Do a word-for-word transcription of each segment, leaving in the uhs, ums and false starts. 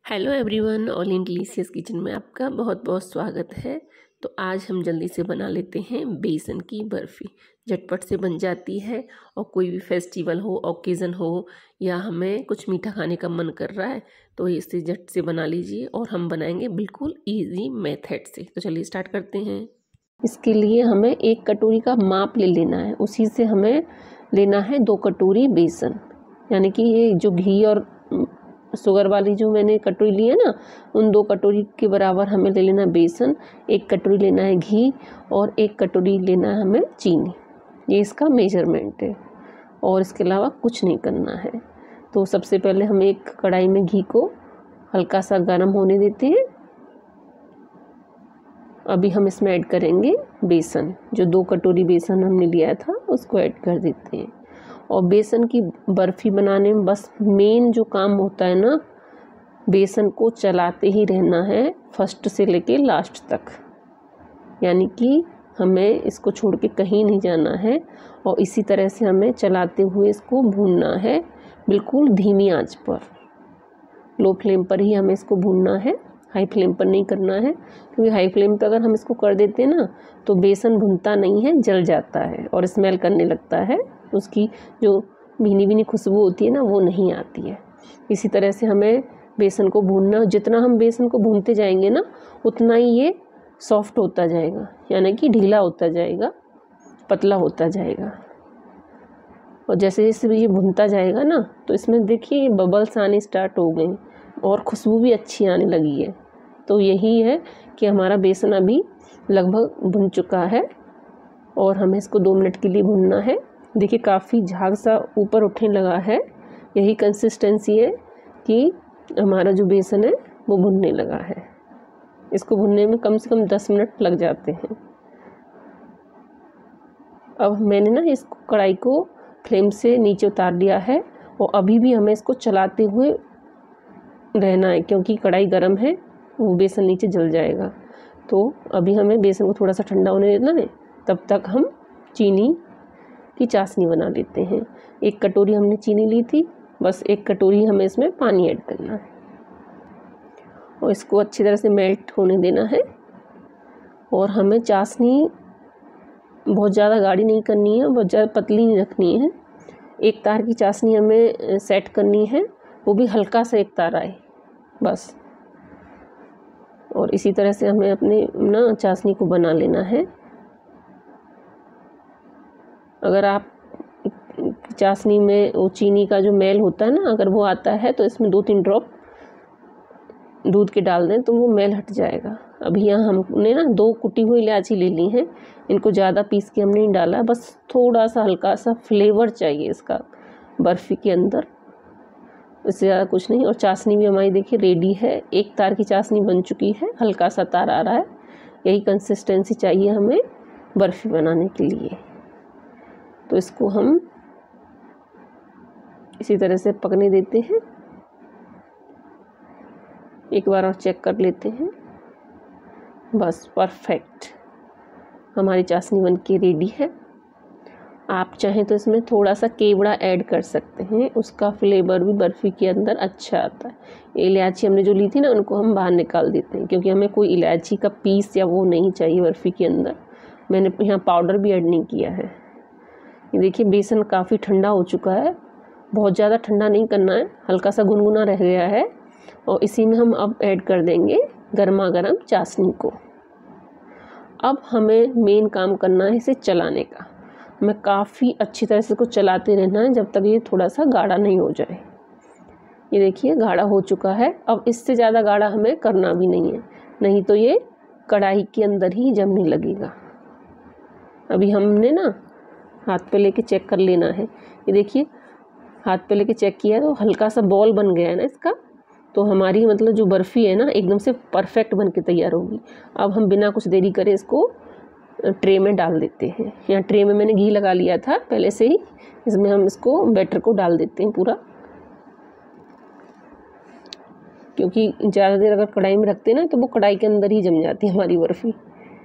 Hello everyone, all in delicious kitchen में आपका बहुत बहुत स्वागत है। तो आज हम जल्दी से बना लेते हैं बेसन की बर्फ़ी। झटपट से बन जाती है और कोई भी फेस्टिवल हो, ओकेज़न हो या हमें कुछ मीठा खाने का मन कर रहा है तो इसे झट से बना लीजिए और हम बनाएंगे बिल्कुल इजी मेथड से। तो चलिए स्टार्ट करते हैं। इसके लिए हमें एक कटोरी का माप ले लेना है, उसी से हमें लेना है दो कटोरी बेसन, यानी कि ये जो घी और शुगर वाली जो मैंने कटोरी ली है ना, उन दो कटोरी के बराबर हमें ले लेना बेसन, एक कटोरी लेना है घी और एक कटोरी लेना है हमें चीनी। ये इसका मेजरमेंट है और इसके अलावा कुछ नहीं करना है। तो सबसे पहले हम एक कढ़ाई में घी को हल्का सा गर्म होने देते हैं। अभी हम इसमें ऐड करेंगे बेसन, जो दो कटोरी बेसन हमने लिया था उसको ऐड कर देते हैं। और बेसन की बर्फ़ी बनाने में बस मेन जो काम होता है ना, बेसन को चलाते ही रहना है फर्स्ट से लेके लास्ट तक, यानी कि हमें इसको छोड़ के कहीं नहीं जाना है और इसी तरह से हमें चलाते हुए इसको भूनना है, बिल्कुल धीमी आंच पर। लो फ्लेम पर ही हमें इसको भूनना है, हाई फ्लेम पर नहीं करना है, क्योंकि हाई फ्लेम पर अगर हम इसको कर देते हैं ना तो बेसन भुनता नहीं है, जल जाता है और स्मेल करने लगता है। उसकी जो भीनी भीनी खुशबू होती है ना, वो नहीं आती है। इसी तरह से हमें बेसन को भूनना, जितना हम बेसन को भूनते जाएंगे ना उतना ही ये सॉफ्ट होता जाएगा, यानी कि ढीला होता जाएगा, पतला होता जाएगा। और जैसे जैसे ये भुनता जाएगा ना तो इसमें देखिए बबल्स आने स्टार्ट हो गए और खुशबू भी अच्छी आने लगी है। तो यही है कि हमारा बेसन अभी लगभग भुन चुका है और हमें इसको दो मिनट के लिए भूनना है। देखिए काफ़ी झाग सा ऊपर उठने लगा है, यही कंसिस्टेंसी है कि हमारा जो बेसन है वो भुनने लगा है। इसको भुनने में कम से कम दस मिनट लग जाते हैं। अब मैंने ना इस कढ़ाई को फ्लेम से नीचे उतार लिया है और अभी भी हमें इसको चलाते हुए रहना है, क्योंकि कढ़ाई गर्म है, वो बेसन नीचे जल जाएगा। तो अभी हमें बेसन को थोड़ा सा ठंडा होने देना है, तब तक हम चीनी की चाशनी बना लेते हैं। एक कटोरी हमने चीनी ली थी, बस एक कटोरी हमें इसमें पानी ऐड करना है और इसको अच्छी तरह से मेल्ट होने देना है। और हमें चाशनी बहुत ज़्यादा गाढ़ी नहीं करनी है, बहुत ज़्यादा पतली नहीं रखनी है। एक तार की चाशनी हमें सेट करनी है, वो भी हल्का सा एक तार आए बस। और इसी तरह से हमें अपने ना चाशनी को बना लेना है। अगर आप चाशनी में वो चीनी का जो मेल होता है ना, अगर वो आता है तो इसमें दो तीन ड्रॉप दूध के डाल दें तो वो मेल हट जाएगा। अभी यहाँ हमने ना दो कुटी हुई इलायची ले ली हैं, इनको ज़्यादा पीस के हमने नहीं डाला, बस थोड़ा सा हल्का सा फ्लेवर चाहिए इसका बर्फ़ी के अंदर, इससे ज़्यादा कुछ नहीं। और चाशनी भी हमारी देखिए रेडी है, एक तार की चाशनी बन चुकी है, हल्का सा तार आ रहा है। यही कंसिस्टेंसी चाहिए हमें बर्फ़ी बनाने के लिए। तो इसको हम इसी तरह से पकने देते हैं, एक बार और चेक कर लेते हैं। बस परफेक्ट, हमारी चाशनी बन के रेडी है। आप चाहें तो इसमें थोड़ा सा केवड़ा ऐड कर सकते हैं, उसका फ्लेवर भी बर्फ़ी के अंदर अच्छा आता है। इलायची हमने जो ली थी ना, उनको हम बाहर निकाल देते हैं, क्योंकि हमें कोई इलायची का पीस या वो नहीं चाहिए बर्फ़ी के अंदर। मैंने यहाँ पाउडर भी ऐड नहीं किया है। ये देखिए बेसन काफ़ी ठंडा हो चुका है, बहुत ज़्यादा ठंडा नहीं करना है, हल्का सा गुनगुना रह गया है। और इसी में हम अब ऐड कर देंगे गर्मा गर्म चाशनी को। अब हमें मेन काम करना है इसे चलाने का। हमें काफ़ी अच्छी तरह से इसको चलाते रहना है जब तक ये थोड़ा सा गाढ़ा नहीं हो जाए। ये देखिए गाढ़ा हो चुका है। अब इससे ज़्यादा गाढ़ा हमें करना भी नहीं है, नहीं तो ये कढ़ाई के अंदर ही जमने लगेगा। अभी हमने ना हाथ पे लेके चेक कर लेना है। ये देखिए हाथ पे लेके चेक किया तो हल्का सा बॉल बन गया है ना इसका, तो हमारी मतलब जो बर्फ़ी है ना एकदम से परफेक्ट बन के तैयार होगी। अब हम बिना कुछ देरी करे इसको ट्रे में डाल देते हैं। यहाँ ट्रे में मैंने घी लगा लिया था पहले से ही, इसमें हम इसको बैटर को डाल देते हैं पूरा, क्योंकि ज़्यादा देर अगर कढ़ाई में रखते हैं ना तो वो कढ़ाई के अंदर ही जम जाती है हमारी बर्फ़ी।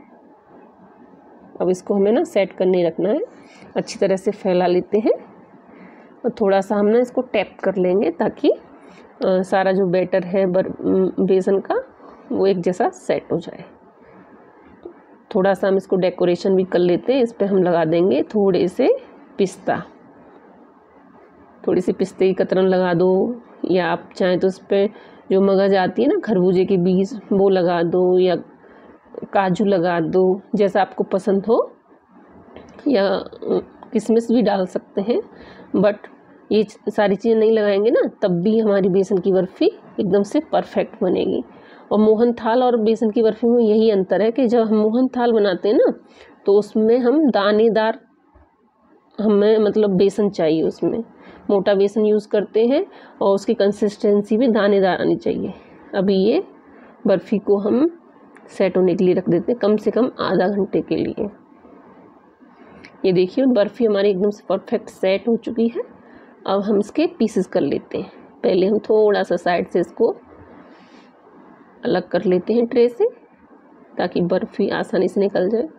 अब इसको हमें ना सेट करने रखना है, अच्छी तरह से फैला लेते हैं और थोड़ा सा हम ना इसको टैप कर लेंगे ताकि आ, सारा जो बैटर है बर बेसन का वो एक जैसा सेट हो जाए। थोड़ा सा हम इसको डेकोरेशन भी कर लेते हैं। इस पर हम लगा देंगे थोड़े से पिस्ता, थोड़ी सी पिस्ते की कतरन लगा दो, या आप चाहें तो इस पर जो मगज आती है ना खरबूजे के बीज वो लगा दो, या काजू लगा दो, जैसा आपको पसंद हो, या किशमिश भी डाल सकते हैं। बट ये सारी चीज़ें नहीं लगाएंगे ना तब भी हमारी बेसन की बर्फ़ी एकदम से परफेक्ट बनेगी। और मोहन थाल और बेसन की बर्फ़ी में यही अंतर है कि जब हम मोहन थाल बनाते हैं ना तो उसमें हम दानेदार, हमें मतलब बेसन चाहिए, उसमें मोटा बेसन यूज़ करते हैं और उसकी कंसिस्टेंसी भी दानेदार आनी चाहिए। अभी ये बर्फ़ी को हम सेट होने के लिए रख देते हैं कम से कम आधा घंटे के लिए। ये देखिए बर्फ़ी हमारी एकदम से परफेक्ट सेट हो चुकी है। अब हम इसके पीसेस कर लेते हैं। पहले हम थोड़ा सा साइड से इसको अलग कर लेते हैं ट्रे से, ताकि बर्फ़ी आसानी से निकल जाए।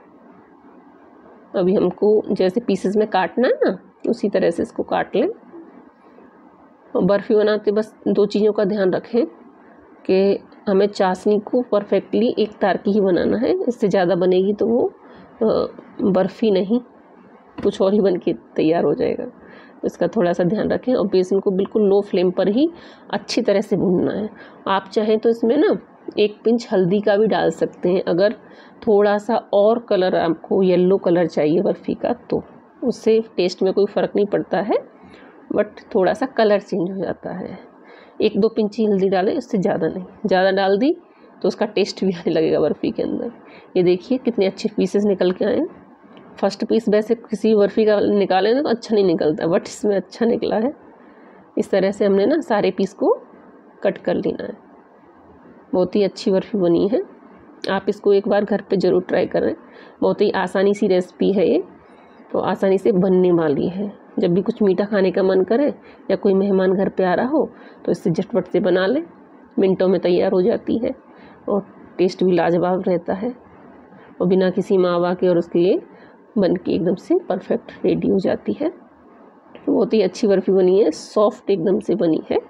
अभी हमको जैसे पीसेस में काटना है ना उसी तरह से इसको काट लें। और बर्फ़ी बनाते बस दो चीज़ों का ध्यान रखें कि हमें चाशनी को परफेक्टली एक तार की ही बनाना है। इससे ज़्यादा बनेगी तो वो बर्फ़ी नहीं कुछ और ही बन के तैयार हो जाएगा। इसका थोड़ा सा ध्यान रखें। और बेसन को बिल्कुल लो फ्लेम पर ही अच्छी तरह से भूनना है। आप चाहें तो इसमें ना एक पिंच हल्दी का भी डाल सकते हैं, अगर थोड़ा सा और कलर आपको येलो कलर चाहिए बर्फ़ी का तो। उससे टेस्ट में कोई फ़र्क नहीं पड़ता है, बट थोड़ा सा कलर चेंज हो जाता है। एक दो पिंच ही हल्दी डालें, उससे ज़्यादा नहीं। ज़्यादा डाल दी तो उसका टेस्ट भी आने लगेगा बर्फ़ी के अंदर। ये देखिए कितने अच्छे पीसेस निकल के आए। फर्स्ट पीस वैसे किसी बर्फ़ी का निकालें ना तो अच्छा नहीं निकलता, बट इसमें अच्छा निकला है। इस तरह से हमने ना सारे पीस को कट कर लेना है। बहुत ही अच्छी बर्फ़ी बनी है। आप इसको एक बार घर पे ज़रूर ट्राई करें। बहुत ही आसानी सी रेसिपी है ये, तो आसानी से बनने वाली है। जब भी कुछ मीठा खाने का मन करे या कोई मेहमान घर पे आ रहा हो तो इससे झटपट से बना लें, मिनटों में तैयार हो जाती है और टेस्ट भी लाजवाब रहता है। और बिना किसी मावा के और उसके लिए बन के एकदम से परफेक्ट रेडी हो जाती है। बहुत ही अच्छी बर्फ़ी बनी है, सॉफ्ट एकदम से बनी है।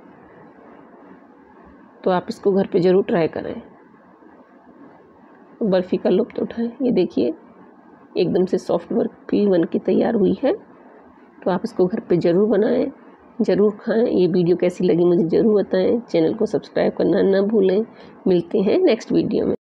तो आप इसको घर पे ज़रूर ट्राई करें, बर्फ़ी का लुत्फ़ उठाएं। ये देखिए एकदम से सॉफ्ट बर्फ़ी बन के तैयार हुई है। तो आप इसको घर पे ज़रूर बनाएं, ज़रूर खाएं। ये वीडियो कैसी लगी मुझे ज़रूर बताएं। चैनल को सब्सक्राइब करना ना भूलें। मिलते हैं नेक्स्ट वीडियो में।